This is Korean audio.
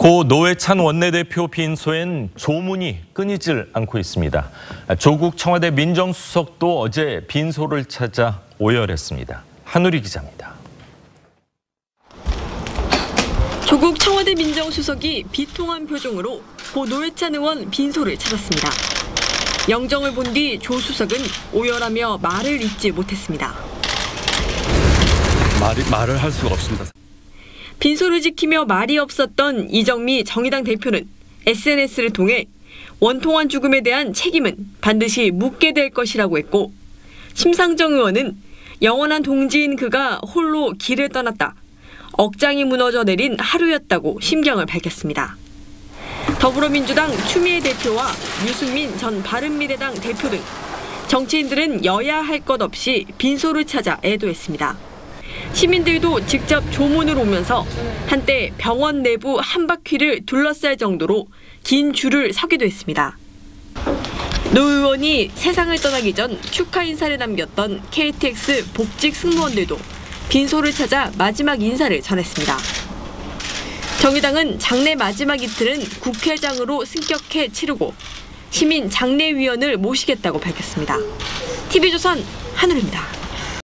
고 노회찬 원내대표 빈소엔 조문이 끊이질 않고 있습니다. 조국 청와대 민정수석도 어제 빈소를 찾아 오열했습니다. 한우리 기자입니다. 조국 청와대 민정수석이 비통한 표정으로 고 노회찬 의원 빈소를 찾았습니다. 영정을 본 뒤 조 수석은 오열하며 말을 잇지 못했습니다. 말을 할 수가 없습니다. 빈소를 지키며 말이 없었던 이정미 정의당 대표는 SNS를 통해 원통한 죽음에 대한 책임은 반드시 묻게 될 것이라고 했고, 심상정 의원은 영원한 동지인 그가 홀로 길을 떠났다. 억장이 무너져 내린 하루였다고 심경을 밝혔습니다. 더불어민주당 추미애 대표와 유승민 전 바른미래당 대표 등 정치인들은 여야 할 것 없이 빈소를 찾아 애도했습니다. 시민들도 직접 조문을 오면서 한때 병원 내부 한 바퀴를 둘러쌀 정도로 긴 줄을 서기도 했습니다. 노 의원이 세상을 떠나기 전 축하 인사를 남겼던 KTX 복직 승무원들도 빈소를 찾아 마지막 인사를 전했습니다. 정의당은 장례 마지막 이틀은 국회장으로 승격해 치르고 시민 장례위원을 모시겠다고 밝혔습니다. TV조선 한우리입니다.